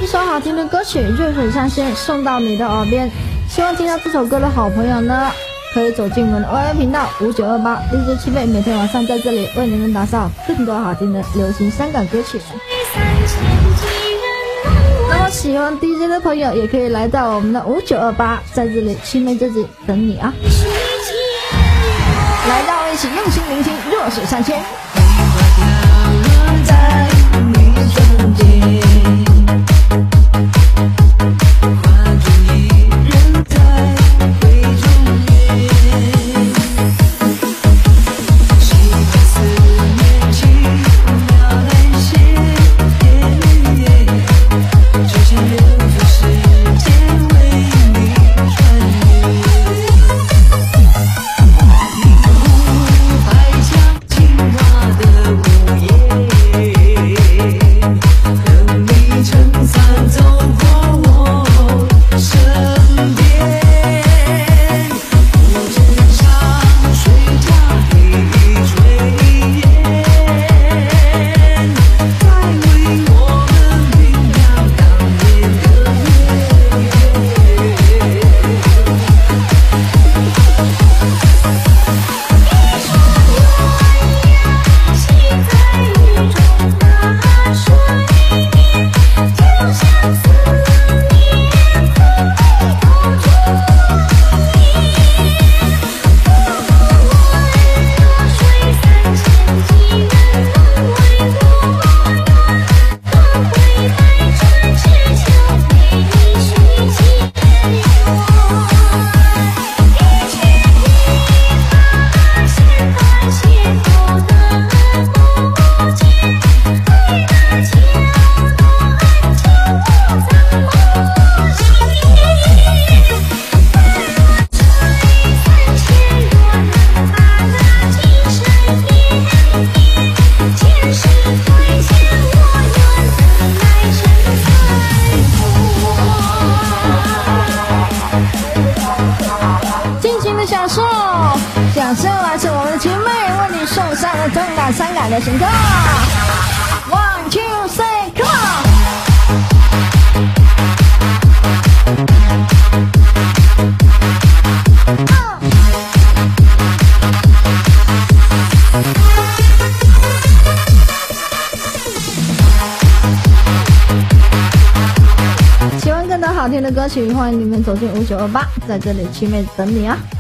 一首好听的歌曲《热水上线》送到你的耳边。希望听到这首歌的好朋友呢，可以走进我们的 YY 频道5928 DJ 七妹，每天晚上在这里为你们打造更多好听的流行香港歌曲。那么喜欢 DJ 的朋友也可以来到我们的5928，在这里七妹这里等你啊！来，让我一起用心聆听《弱水上线》。享受来自我们的姐妹为你送上了动感伤感的情歌 ，1 2 3 come on！ 喜欢更多好听的歌曲，欢迎你们走进5928，在这里七妹等你啊！